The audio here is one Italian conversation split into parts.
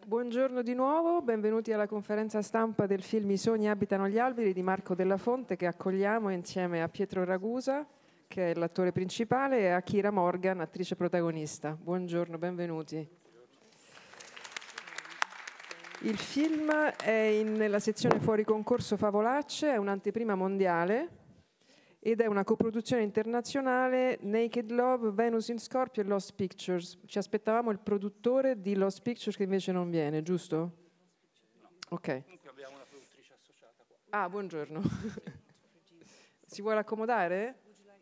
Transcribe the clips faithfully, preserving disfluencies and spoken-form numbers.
Buongiorno di nuovo, benvenuti alla conferenza stampa del film I sogni abitano gli alberi di Marco Della Fonte, che accogliamo insieme a Pietro Ragusa, che è l'attore principale, e a Kira Morgan, attrice protagonista. Buongiorno, benvenuti. Il film è in- nella sezione fuori concorso Favolacce, è un'anteprima mondiale ed è una coproduzione internazionale Naked Love, Venus in Scorpio e Lost Pictures. Ci aspettavamo il produttore di Lost Pictures, che invece non viene, giusto? No. Ok. Comunque abbiamo una produttrice associata qua. Ah, buongiorno. Si vuole accomodare?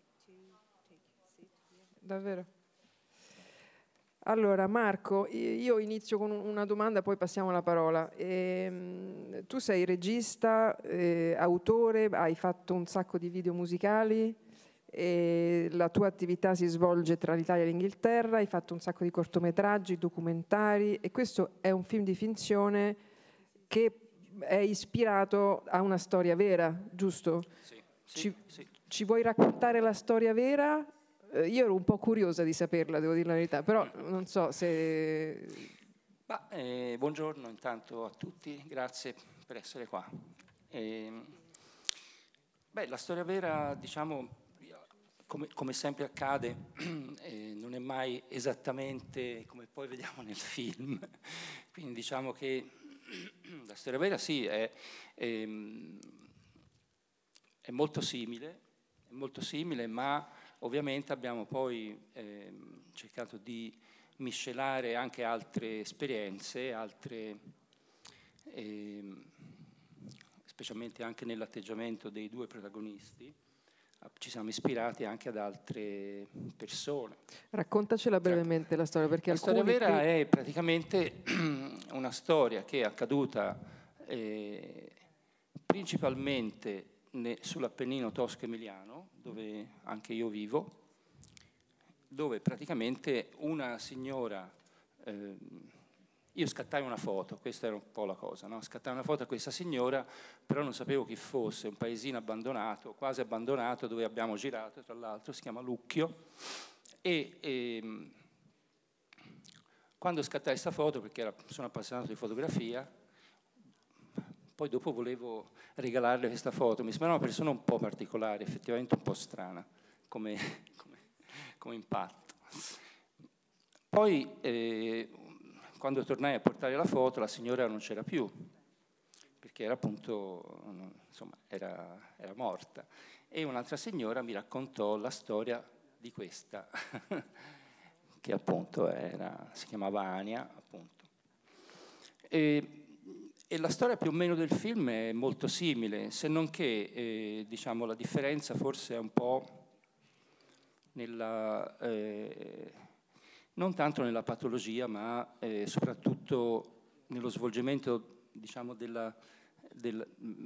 Davvero? Allora, Marco, io inizio con una domanda, poi passiamo la parola. Ehm, tu sei regista, eh, autore, hai fatto un sacco di video musicali, e la tua attività si svolge tra l'Italia e l'Inghilterra, hai fatto un sacco di cortometraggi, documentari, e questo è un film di finzione che è ispirato a una storia vera, giusto? Sì, sì, Ci, sì. ci vuoi raccontare la storia vera? Eh, Io ero un po' curiosa di saperla, devo dire la verità, però non so se... Ma, eh, buongiorno intanto a tutti, grazie per essere qua. Eh, beh, la storia vera, diciamo, come, come sempre accade, eh, non è mai esattamente come poi vediamo nel film. Quindi diciamo che la storia vera sì, è, è, è molto simile, è molto simile, ma ovviamente abbiamo poi eh, cercato di miscelare anche altre esperienze, altre, eh, specialmente anche nell'atteggiamento dei due protagonisti. Ci siamo ispirati anche ad altre persone. Raccontacela brevemente la storia, perché la alcuni... storia vera qui... è praticamente una storia che è accaduta eh, principalmente sull'Appennino tosco-emiliano, dove anche io vivo, dove praticamente una signora, eh, io scattai una foto, questa era un po' la cosa, no? Scattai una foto a questa signora, però non sapevo chi fosse, un paesino abbandonato, quasi abbandonato, dove abbiamo girato, tra l'altro, si chiama Lucchio, e, e quando scattai questa foto, perché era, sono appassionato di fotografia, poi dopo volevo regalarle questa foto, mi sembrava una persona un po' particolare, effettivamente un po' strana come, come, come impatto. Poi eh, quando tornai a portare la foto la signora non c'era più, perché era appunto, insomma, era, era morta. E un'altra signora mi raccontò la storia di questa, che appunto era, si chiamava Ania, appunto. E, E la storia più o meno del film è molto simile, se non che eh, diciamo, la differenza forse è un po' nella, eh, non tanto nella patologia, ma eh, soprattutto nello svolgimento, diciamo, della, del,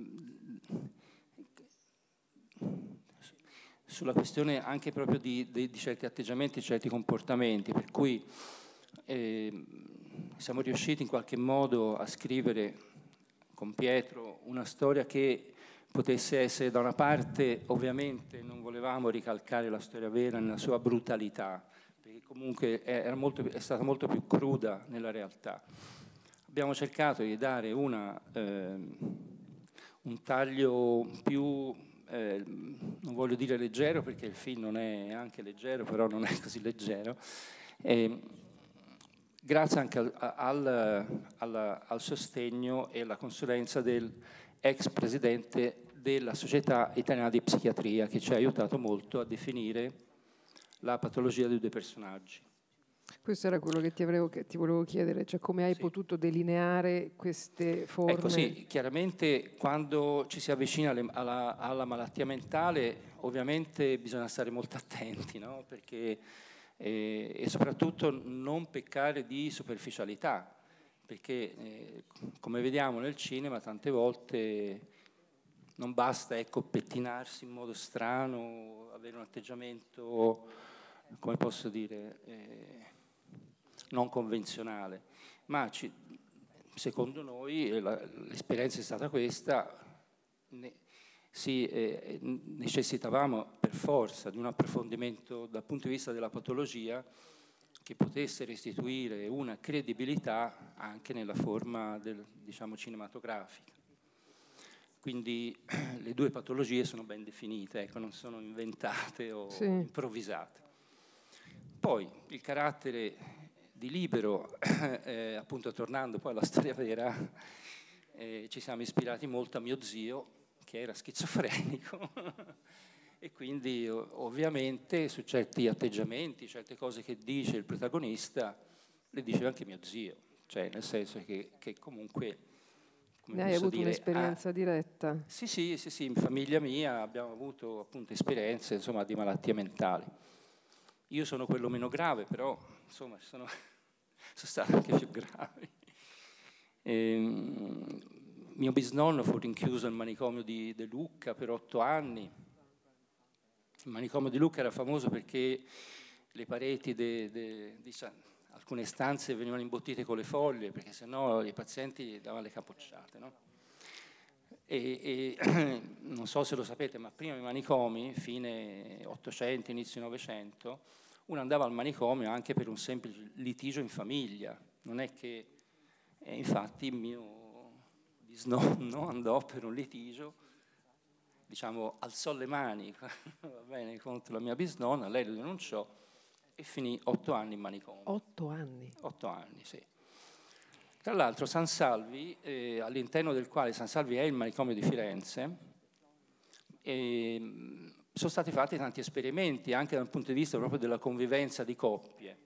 sulla questione anche proprio di, di, di certi atteggiamenti, certi comportamenti, per cui eh, siamo riusciti in qualche modo a scrivere con Pietro una storia che potesse essere, da una parte, ovviamente non volevamo ricalcare la storia vera nella sua brutalità, perché comunque era molto, è stata molto più cruda nella realtà. Abbiamo cercato di dare una, eh, un taglio più, eh, non voglio dire leggero, perché il film non è anche leggero, però non è così leggero, eh, grazie anche al, al, al, al sostegno e alla consulenza del ex presidente della Società Italiana di Psichiatria, che ci ha aiutato molto a definire la patologia dei due personaggi. Questo era quello che ti, avevo, che ti volevo chiedere, cioè come hai sì. potuto delineare queste forme? Ecco, sì, chiaramente quando ci si avvicina alle, alla, alla malattia mentale, ovviamente bisogna stare molto attenti, no? Perché E, e soprattutto non peccare di superficialità, perché eh, come vediamo nel cinema tante volte non basta, ecco, pettinarsi in modo strano, avere un atteggiamento, come posso dire, eh, non convenzionale, ma ci, secondo noi l'esperienza è stata questa. Ne, Sì, eh, necessitavamo per forza di un approfondimento dal punto di vista della patologia, che potesse restituire una credibilità anche nella forma del, diciamo, cinematografica. Quindi le due patologie sono ben definite, ecco, non sono inventate o sì. improvvisate. Poi il carattere di Libero, eh, appunto tornando poi alla storia vera, eh, ci siamo ispirati molto a mio zio, che era schizofrenico, e quindi ovviamente su certi atteggiamenti, certe cose che dice il protagonista, le diceva anche mio zio, cioè nel senso che, che comunque... Ne hai avuto un'esperienza ah, diretta? Sì, sì, sì, sì, in famiglia mia abbiamo avuto appunto esperienze, insomma, di malattie mentali. Io sono quello meno grave, però insomma sono, sono stati anche più gravi. E, mio bisnonno fu rinchiuso al manicomio di De Lucca per otto anni. Il manicomio di Lucca era famoso perché le pareti de, de, di alcune stanze venivano imbottite con le foglie, perché sennò i pazienti davano le capocciate, no? E, e non so se lo sapete, ma prima i manicomi, fine Ottocento, inizio Novecento, uno andava al manicomio anche per un semplice litigio in famiglia. Non è che, eh, infatti, il mio bisnonno andò per un litigio, diciamo, alzò le mani va bene, contro la mia bisnonna, lei lo denunciò e finì otto anni in manicomio. Otto anni? Otto anni, sì. Tra l'altro San Salvi, eh, all'interno del quale San Salvi è il manicomio di Firenze, eh, sono stati fatti tanti esperimenti anche dal punto di vista proprio della convivenza di coppie.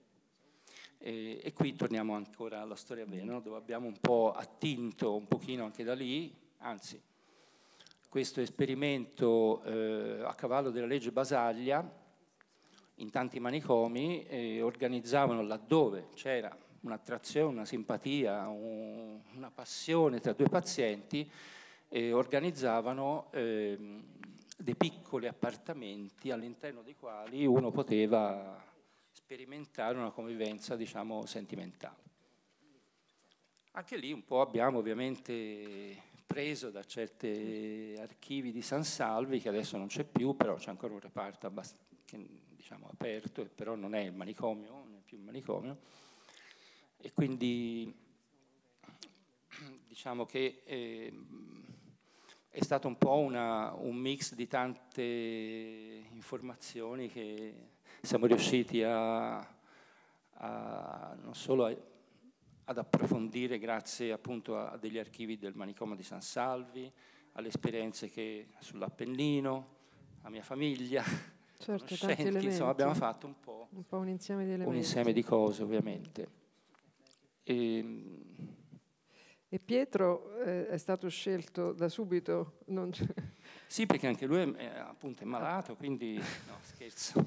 E, e qui torniamo ancora alla storia vera, no? Dove abbiamo un po' attinto un pochino anche da lì, anzi questo esperimento eh, a cavallo della legge Basaglia in tanti manicomi eh, organizzavano laddove c'era un'attrazione, una simpatia, un, una passione tra due pazienti e organizzavano eh, dei piccoli appartamenti all'interno dei quali uno poteva sperimentare una convivenza, diciamo, sentimentale. Anche lì un po' abbiamo ovviamente preso da certi archivi di San Salvi, che adesso non c'è più, però c'è ancora un reparto abbastanza, diciamo, aperto, però non è il manicomio, non è più il manicomio. E quindi diciamo che eh, è stato un po' una, un mix di tante informazioni che siamo riusciti a, a non solo a, ad approfondire grazie appunto a, a degli archivi del manicomio di San Salvi, alle esperienze che sull'Appennino, la mia famiglia, certo, tanti elementi. Insomma abbiamo fatto un po', un po' un insieme di elementi. Un insieme di cose ovviamente. E, e Pietro eh, è stato scelto da subito? Non sì, perché anche lui è, è, appunto è malato, quindi no, scherzo.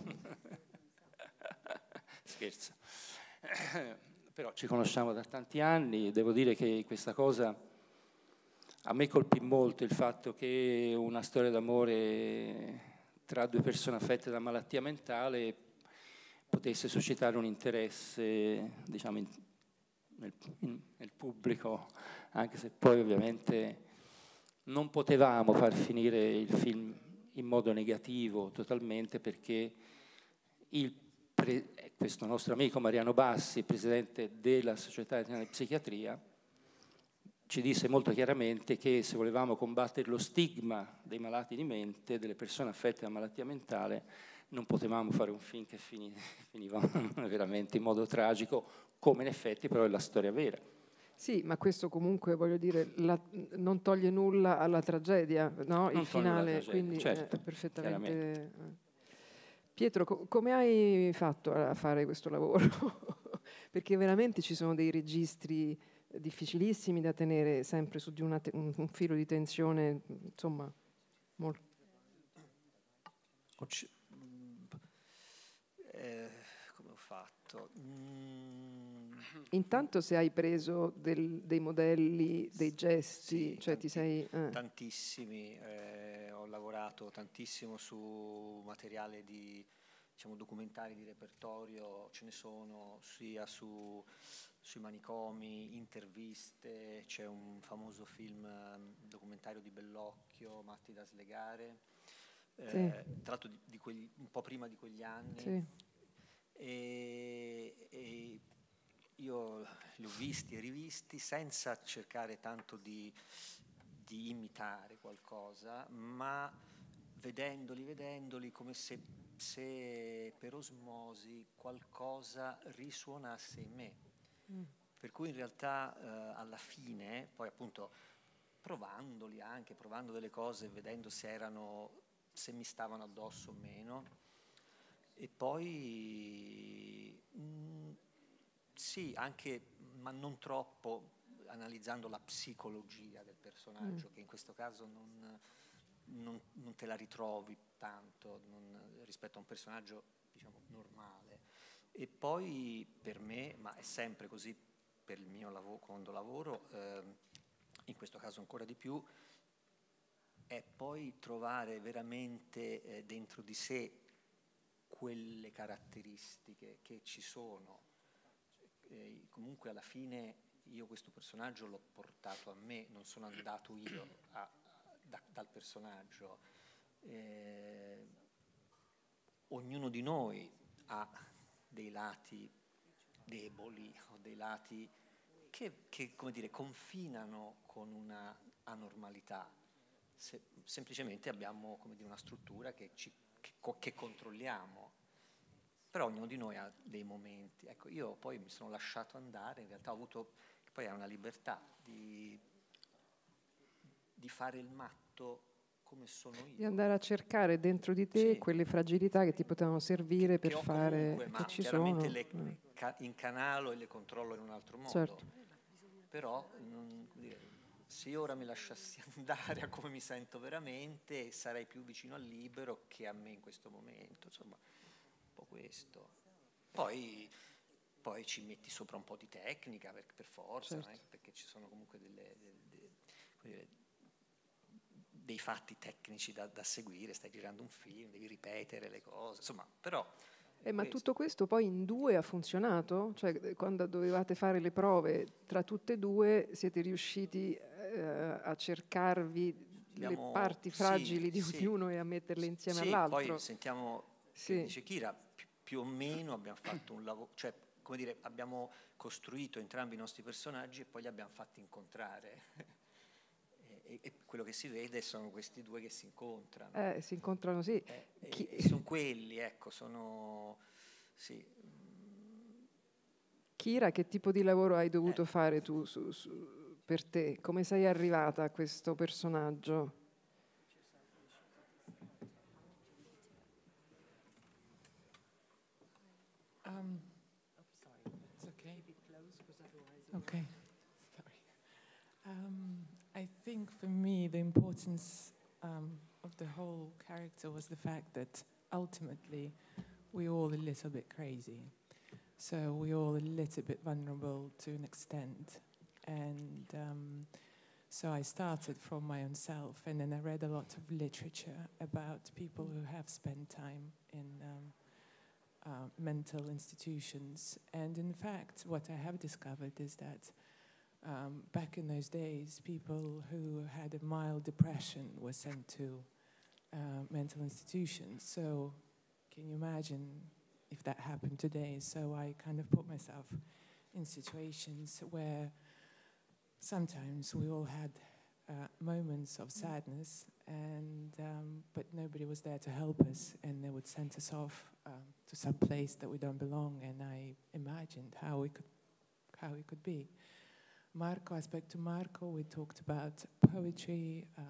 Scherzo. Però ci conosciamo da tanti anni, devo dire che questa cosa a me colpì molto, il fatto che una storia d'amore tra due persone affette da malattia mentale potesse suscitare un interesse, diciamo, in, nel, in, nel pubblico, anche se poi ovviamente non potevamo far finire il film in modo negativo totalmente, perché il pre, questo nostro amico Mariano Bassi, presidente della Società Italiana di Psichiatria, ci disse molto chiaramente che se volevamo combattere lo stigma dei malati di mente, delle persone affette da malattia mentale, non potevamo fare un film che finiva veramente in modo tragico, come in effetti però è la storia vera. Sì, ma questo comunque, voglio dire, la, non toglie nulla alla tragedia, no? Il finale, tragedia, quindi certo, è perfettamente... Pietro, co come hai fatto a fare questo lavoro? Perché veramente ci sono dei registri difficilissimi da tenere sempre su di una un, un filo di tensione, insomma, molto... Eh, come ho fatto? Mm. Intanto se hai preso del, dei modelli, dei gesti, sì, cioè tanti, ti sei... Eh. Tantissimi, eh, ho lavorato tantissimo su materiale di, diciamo, documentari di repertorio, ce ne sono sia su, sui manicomi, interviste, c'è un famoso film um, documentario di Bellocchio, Matti da slegare, eh, sì. tratto di, di quegli, un po' prima di quegli anni. Sì. E, e io li ho visti e rivisti senza cercare tanto di, di imitare qualcosa, ma vedendoli, vedendoli come se, se per osmosi qualcosa risuonasse in me. Mm. Per cui in realtà eh, alla fine, poi appunto provandoli anche, provando delle cose, vedendo se erano, se mi stavano addosso o meno, e poi mh, sì, anche, ma non troppo, analizzando la psicologia del personaggio, mm. che in questo caso non, non, non te la ritrovi tanto non, rispetto a un personaggio, diciamo, normale. E poi per me, ma è sempre così per il mio lavoro, quando lavoro, eh, in questo caso ancora di più, è poi trovare veramente eh, dentro di sé quelle caratteristiche che ci sono. Eh, comunque alla fine io questo personaggio l'ho portato a me, non sono andato io a, a, da, dal personaggio. Eh, ognuno di noi ha dei lati deboli o dei lati che, che come dire, confinano con una anormalità. Se, semplicemente abbiamo, come dire, una struttura che, ci, che, che controlliamo, però ognuno di noi ha dei momenti. Ecco, io poi mi sono lasciato andare, in realtà ho avuto, che poi è una libertà di, di fare il matto come sono io. Di andare a cercare dentro di te, sì, quelle fragilità che ti potevano servire che, per che fare, comunque, ma che ci chiaramente sono. le ca- incanalo e le controllo in un altro modo. Certo. Però non, come dire, se io ora mi lasciassi andare a come mi sento veramente, sarei più vicino al libero che a me in questo momento, insomma, un po' questo. Poi, poi ci metti sopra un po' di tecnica, per, per forza, certo, eh, perché ci sono comunque delle, delle, delle, dei fatti tecnici da, da seguire, stai girando un film, devi ripetere le cose, insomma, però... Eh, ma tutto questo poi in due ha funzionato? Cioè, quando dovevate fare le prove, tra tutte e due siete riusciti eh, a cercarvi Abbiamo, le parti fragili sì, di sì, ognuno e a metterle insieme sì, all'altro? Poi sentiamo, sì, che dice Kira, più, più o meno abbiamo fatto un lavoro, cioè, come dire, abbiamo costruito entrambi i nostri personaggi e poi li abbiamo fatti incontrare. E, e quello che si vede sono questi due che si incontrano. Eh, si incontrano, sì. Eh, e, e sono quelli, ecco, sono... Sì. Kira, che tipo di lavoro hai dovuto eh. fare tu su, su, per te? Come sei arrivata a questo personaggio? Um, oh, sorry. It's okay. Okay. Sorry. Um, I think for me the importance um, of the whole character was the fact that ultimately we're all a little bit crazy. So we're all a little bit vulnerable to an extent. And um, so I started from my own self, and then I read a lot of literature about people who have spent time in um, uh, mental institutions. And in fact, what I have discovered is that um, back in those days, people who had a mild depression were sent to uh, mental institutions. So can you imagine if that happened today? So I kind of put myself in situations where sometimes we all had uh, moments of sadness, and um, but nobody was there to help us, and they would send us off um, to some place that we don't belong. And I imagined how we could, how we could be. Marco, I spoke to Marco. We talked about poetry. Um,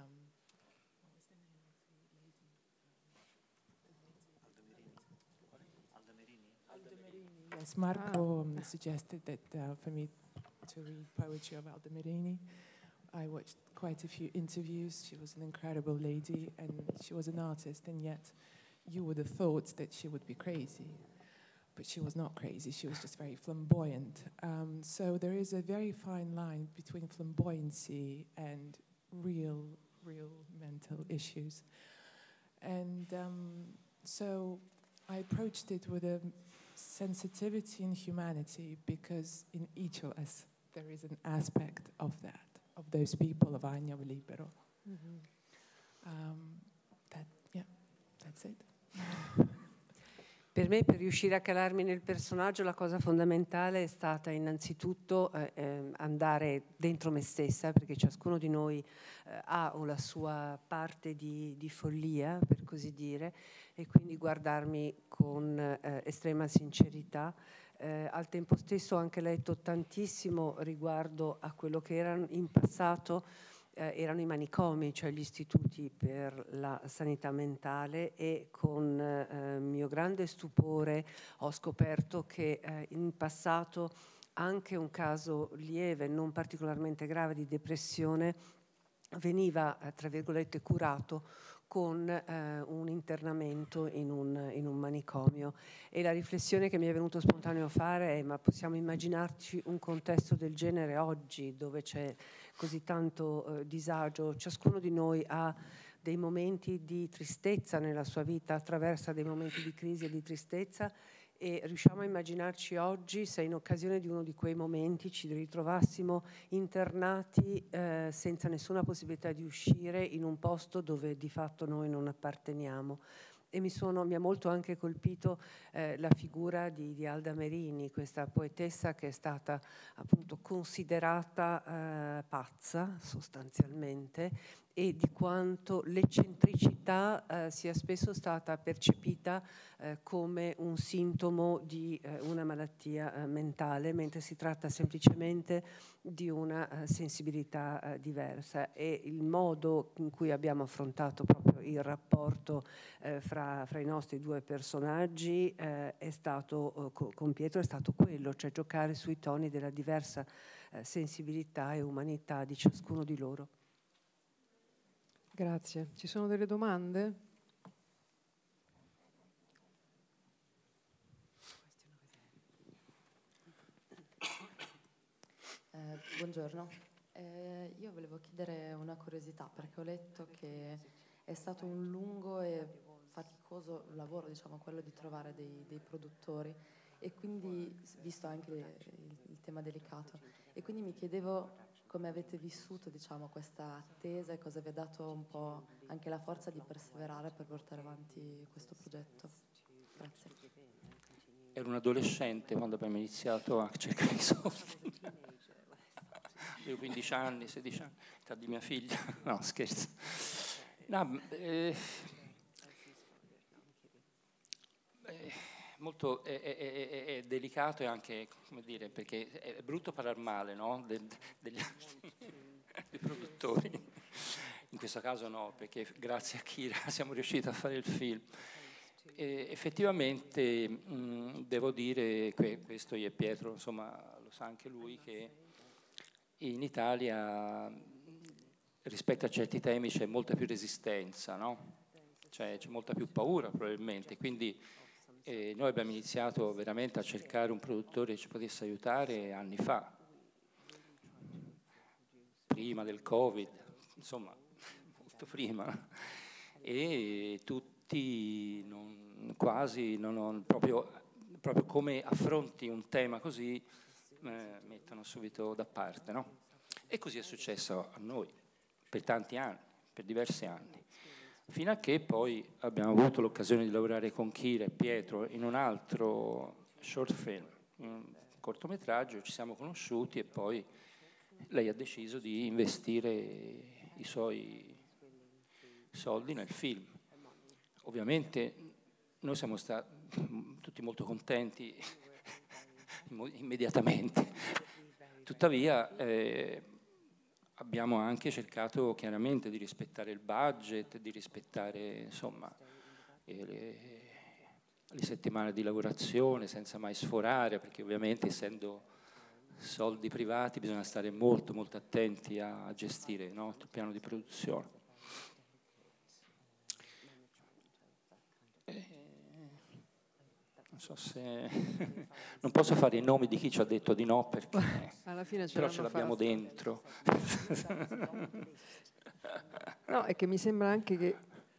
Yes, Marco um, suggested that uh, for me to read poetry of Aldo Merini. I watched quite a few interviews. She was an incredible lady, and she was an artist, and yet you would have thought that she would be crazy. But she was not crazy. She was just very flamboyant. Um, so there is a very fine line between flamboyancy and real, real mental issues. And um, so I approached it with a sensitivity and humanity, because in each of us there is an aspect of that, of those people, of Agno Libero. Mm-hmm. um, that, yeah, that's it. Per Per me, per riuscire a calarmi nel personaggio, la cosa fondamentale è stata innanzitutto eh, eh, andare dentro me stessa, perché ciascuno di noi eh, ha la sua parte di, di follia, per così dire, e quindi guardarmi con eh, estrema sincerità. Eh, al tempo stesso ho anche letto tantissimo riguardo a quello che era in passato Eh, erano i manicomi, cioè gli istituti per la sanità mentale, e con eh, mio grande stupore ho scoperto che eh, in passato anche un caso lieve, non particolarmente grave, di depressione veniva, eh, tra virgolette, curato con eh, un internamento in un, in un manicomio. E la riflessione che mi è venuto spontaneo fare è: ma possiamo immaginarci un contesto del genere oggi, dove c'è così tanto eh, disagio? Ciascuno di noi ha dei momenti di tristezza nella sua vita, attraversa dei momenti di crisi e di tristezza, e riusciamo a immaginarci oggi se in occasione di uno di quei momenti ci ritrovassimo internati eh, senza nessuna possibilità di uscire in un posto dove di fatto noi non apparteniamo. E mi, sono, mi ha molto anche colpito eh, la figura di, di Alda Merini, questa poetessa che è stata appunto considerata eh, pazza sostanzialmente, e di quanto l'eccentricità eh, sia spesso stata percepita eh, come un sintomo di eh, una malattia eh, mentale, mentre si tratta semplicemente di una eh, sensibilità eh, diversa. E il modo in cui abbiamo affrontato proprio il rapporto eh, fra, fra i nostri due personaggi eh, è stato, eh, con Pietro, è stato quello, cioè giocare sui toni della diversa eh, sensibilità e umanità di ciascuno di loro. Grazie. Ci sono delle domande? Eh, buongiorno. Eh, io volevo chiedere una curiosità, perché ho letto che è stato un lungo e faticoso lavoro, diciamo, quello di trovare dei, dei produttori, e quindi, visto anche il, il tema delicato, e quindi mi chiedevo come avete vissuto, diciamo, questa attesa e cosa vi ha dato un po' anche la forza di perseverare per portare avanti questo progetto. Grazie. Ero un adolescente quando abbiamo iniziato a cercare i soldi. Avevo quindici anni, sedici anni, età di mia figlia. No, scherzo. No, eh, eh, molto è, è, è, è delicato, e anche, come dire, perché è brutto parlare male, no? De, de, degli altri dei produttori. In questo caso no, perché grazie a Kira siamo riusciti a fare il film. E effettivamente mh, devo dire che questo io e Pietro, insomma, lo sa anche lui, che in Italia rispetto a certi temi c'è molta più resistenza, no? Cioè c'è molta più paura probabilmente, quindi eh, noi abbiamo iniziato veramente a cercare un produttore che ci potesse aiutare anni fa, prima del Covid, insomma molto prima, e tutti non, quasi non ho, proprio, proprio come affronti un tema così eh, mettono subito da parte, no? E così è successo a noi per tanti anni, per diversi anni, fino a che poi abbiamo avuto l'occasione di lavorare con Kira e Pietro in un altro short film, un cortometraggio, ci siamo conosciuti e poi lei ha deciso di investire i suoi soldi nel film. Ovviamente noi siamo stati tutti molto contenti immediatamente, tuttavia eh, abbiamo anche cercato chiaramente di rispettare il budget, di rispettare insomma eh, le, le settimane di lavorazione senza mai sforare, perché ovviamente essendo soldi privati bisogna stare molto molto attenti a gestire, no, il piano di produzione. Non so se non posso fare i nomi di chi ci ha detto di no, perché alla fine ce però ce l'abbiamo fatta. dentro. No, è che mi sembra anche che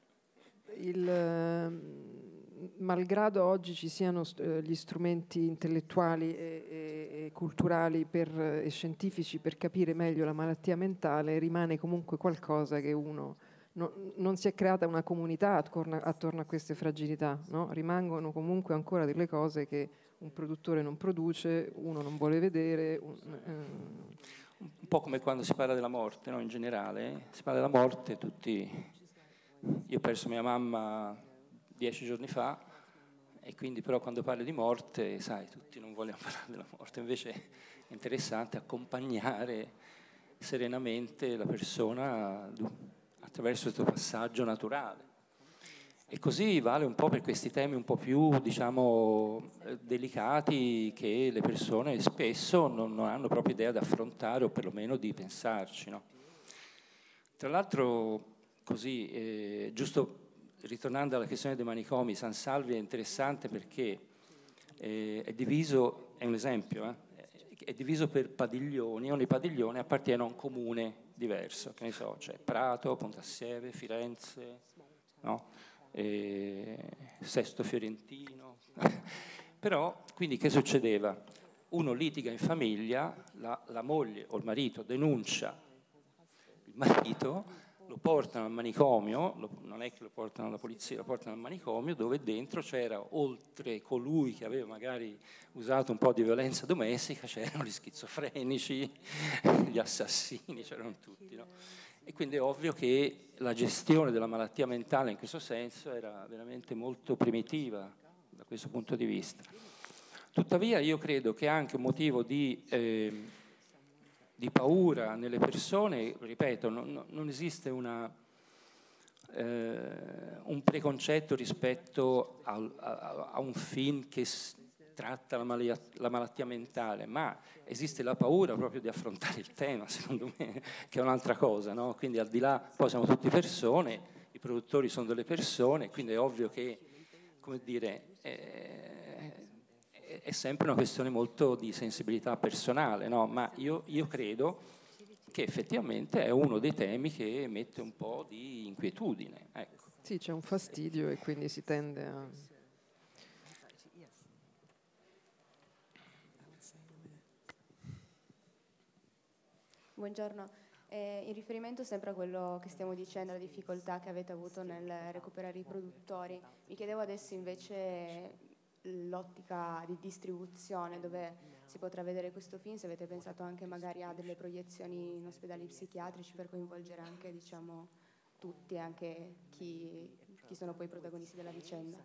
il, malgrado oggi ci siano gli strumenti intellettuali e, e, e culturali per, e scientifici per capire meglio la malattia mentale, rimane comunque qualcosa che uno no, non si è creata una comunità attorno, attorno a queste fragilità, no? Rimangono comunque ancora delle cose che un produttore non produce, uno non vuole vedere. Un, ehm. Un po' come quando si parla della morte, no? In generale, si parla della morte, tutti... Io ho perso mia mamma dieci giorni fa, e quindi però quando parli di morte, sai, tutti non vogliono parlare della morte, invece è interessante accompagnare serenamente la persona attraverso questo passaggio naturale. E così vale un po' per questi temi un po' più, diciamo, delicati, che le persone spesso non, non hanno proprio idea di affrontare, o perlomeno di pensarci, no? Tra l'altro, così, eh, giusto ritornando alla questione dei manicomi, San Salvi è interessante perché eh, è diviso, è un esempio, eh, è diviso per padiglioni, ogni padiglione appartiene a un comune diverso, che ne so, c'è Prato, Pontassieve, Firenze, no? Eh, Sesto Fiorentino. Però, quindi che succedeva? Uno litiga in famiglia, la, la moglie o il marito denuncia il marito, lo portano al manicomio, lo, non è che lo portano alla polizia, lo portano al manicomio, dove dentro c'era, oltre colui che aveva magari usato un po' di violenza domestica, c'erano gli schizofrenici, gli assassini, c'erano tutti, no? E quindi è ovvio che la gestione della malattia mentale in questo senso era veramente molto primitiva da questo punto di vista. Tuttavia io credo che anche un motivo di, eh, di paura nelle persone, ripeto, non, non esiste una, eh, un preconcetto rispetto a, a, a un film che s- tratta la, malia, la malattia mentale, ma esiste la paura proprio di affrontare il tema, secondo me, che è un'altra cosa, no? Quindi al di là, poi siamo tutti persone, i produttori sono delle persone, quindi è ovvio che, come dire, eh, è sempre una questione molto di sensibilità personale, no? Ma io, io credo che effettivamente è uno dei temi che mette un po' di inquietudine. Ecco. Sì, c'è un fastidio e quindi si tende a... Buongiorno, eh, in riferimento sempre a quello che stiamo dicendo, la difficoltà che avete avuto nel recuperare i produttori, mi chiedevo adesso invece l'ottica di distribuzione, dove si potrà vedere questo film, se avete pensato anche magari a delle proiezioni in ospedali psichiatrici per coinvolgere anche, diciamo, tutti, anche chi, chi sono poi i protagonisti della vicenda.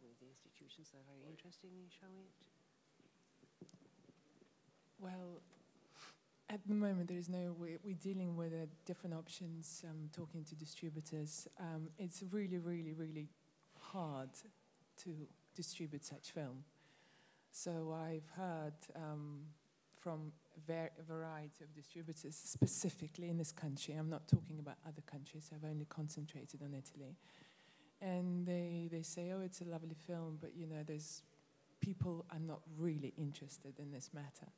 Well, at the moment, there is no way. We're dealing with uh, different options, um, talking to distributors. Um, it's really, really, really hard to distribute such film. So I've heard um, from a, ver- a variety of distributors, specifically in this country. I'm not talking about other countries. I've only concentrated on Italy. And they, they say, oh, it's a lovely film, but, you know, there's people are not really interested in this matter.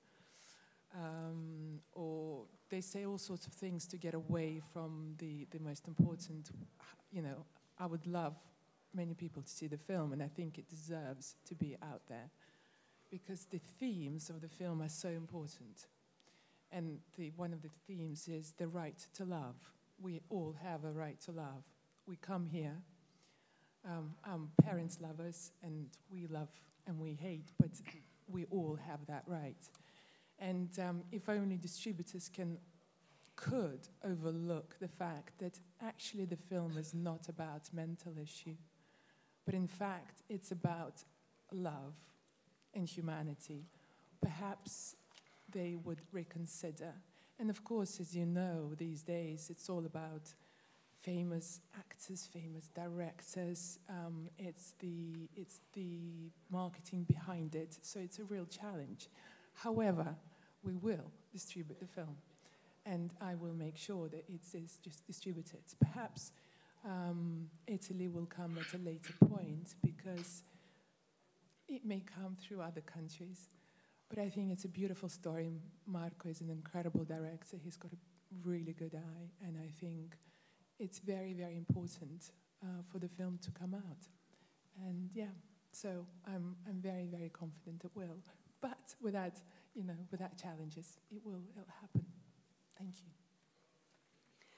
Um, or they say all sorts of things to get away from the, the most important, you know, I would love many people to see the film, and I think it deserves to be out there, because the themes of the film are so important. And the, one of the themes is the right to love. We all have a right to love. We come here, um, I'm parents love us, and we love and we hate, but we all have that right. And um, if only distributors can, could overlook the fact that actually the film is not about mental issue, but in fact it's about love and humanity, perhaps they would reconsider. And of course, as you know, these days it's all about famous actors, famous directors. Um, it's the it's the marketing behind it, so it's a real challenge. However, we will distribute the film, and I will make sure that it is just distributed. Perhaps um, Italy will come at a later point, because it may come through other countries. But I think it's a beautiful story. Marco is an incredible director. He's got a really good eye, and I think it's very, very important uh, for the film to come out. And yeah, so I'm I'm very, very confident it will. But without, you know, without challenges, it will it'll happen. Thank you.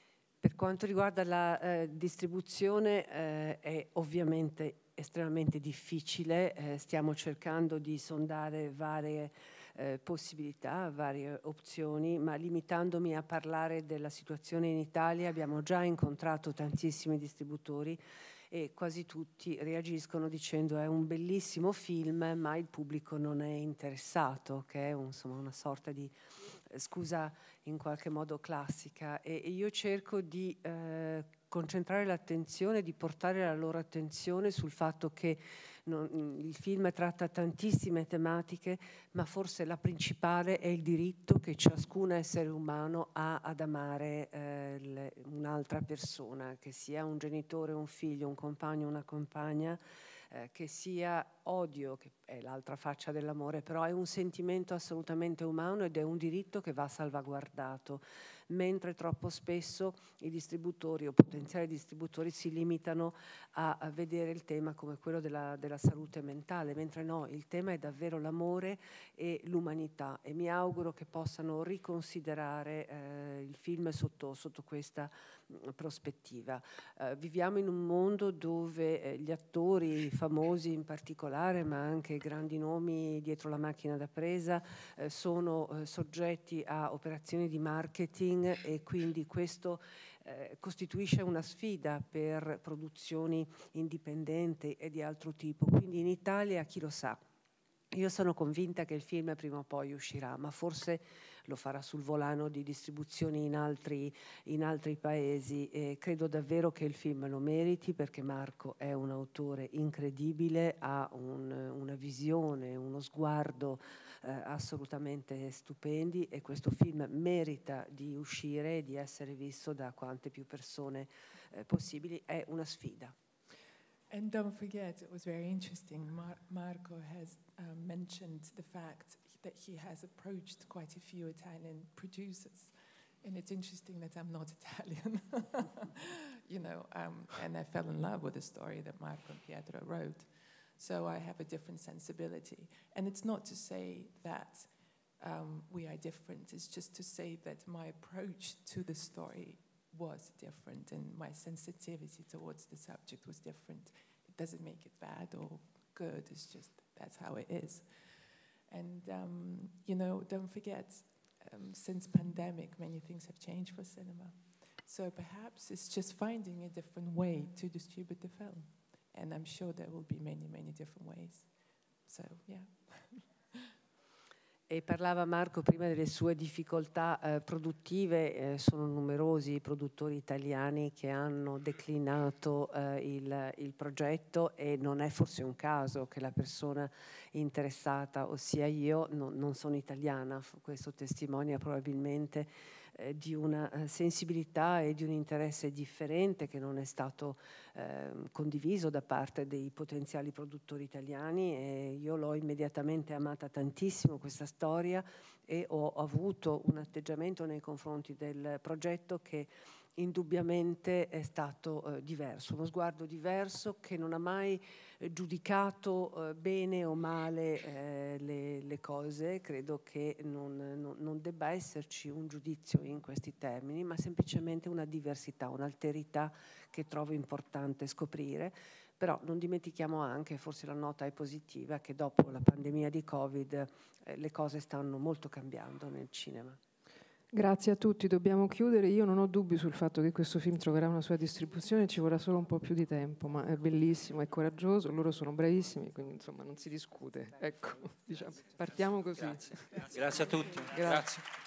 Per quanto riguarda la eh, distribuzione eh, è ovviamente estremamente difficile, eh, stiamo cercando di sondare varie eh, possibilità, varie opzioni, ma limitandomi a parlare della situazione in Italia abbiamo già incontrato tantissimi distributori e quasi tutti reagiscono dicendo è un bellissimo film ma il pubblico non è interessato, che è un, insomma, una sorta di eh, scusa in qualche modo classica, e, e io cerco di eh, concentrare l'attenzione, di portare la loro attenzione sul fatto che non, il film tratta tantissime tematiche, ma forse la principale è il diritto che ciascun essere umano ha ad amare eh, un'altra persona, che sia un genitore, un figlio, un compagno, una compagna, eh, che sia odio, che è l'altra faccia dell'amore, però è un sentimento assolutamente umano ed è un diritto che va salvaguardato, mentre troppo spesso i distributori o potenziali distributori si limitano a, a vedere il tema come quello della, della salute mentale, mentre no, il tema è davvero l'amore e l'umanità, e mi auguro che possano riconsiderare eh, il film sotto, sotto questa mh, prospettiva. Eh, viviamo in un mondo dove eh, gli attori famosi in particolare, ma anche grandi nomi dietro la macchina da presa, eh, sono eh, soggetti a operazioni di marketing, e quindi questo eh, costituisce una sfida per produzioni indipendenti e di altro tipo. Quindi in Italia chi lo sa? Io sono convinta che il film prima o poi uscirà, ma forse lo farà sul volano di distribuzioni in altri, in altri paesi, e credo davvero che il film lo meriti, perché Marco è un autore incredibile, ha un, una visione, uno sguardo eh, assolutamente stupendi, e questo film merita di uscire e di essere visto da quante più persone eh, possibili. È una sfida. And don't forget, it was very interesting, Mar Marco has uh, mentioned the fact that he has approached quite a few Italian producers. And it's interesting that I'm not Italian, you know, um, and I fell in love with the story that Marco and Pietro wrote. So I have a different sensibility. And it's not to say that um, we are different, it's just to say that my approach to the story was different, and my sensitivity towards the subject was different. It doesn't make it bad or good, it's just that's how it is. And um, you know, don't forget, um, since pandemic, many things have changed for cinema. So perhaps it's just finding a different way to distribute the film. And I'm sure there will be many, many different ways. So, yeah. E parlava Marco prima delle sue difficoltà eh, produttive, eh, sono numerosi i produttori italiani che hanno declinato eh, il, il progetto, e non è forse un caso che la persona interessata, ossia io, no, non sono italiana, questo testimonia probabilmente eh, di una sensibilità e di un interesse differente che non è stato eh, condiviso da parte dei potenziali produttori italiani, e io l'ho immediatamente amata tantissimo questa storia, e ho avuto un atteggiamento nei confronti del progetto che indubbiamente è stato eh, diverso, uno sguardo diverso che non ha mai eh, giudicato eh, bene o male eh, le, le cose. Credo che non, non, non debba esserci un giudizio in questi termini, ma semplicemente una diversità, un'alterità che trovo importante scoprire. Però non dimentichiamo anche, forse la nota è positiva, che dopo la pandemia di Covid eh, le cose stanno molto cambiando nel cinema. Grazie a tutti, dobbiamo chiudere. Io non ho dubbi sul fatto che questo film troverà una sua distribuzione, ci vorrà solo un po' più di tempo, ma è bellissimo, è coraggioso, loro sono bravissimi, quindi insomma non si discute. Ecco, diciamo, partiamo così. Grazie, grazie a tutti. Grazie. Grazie.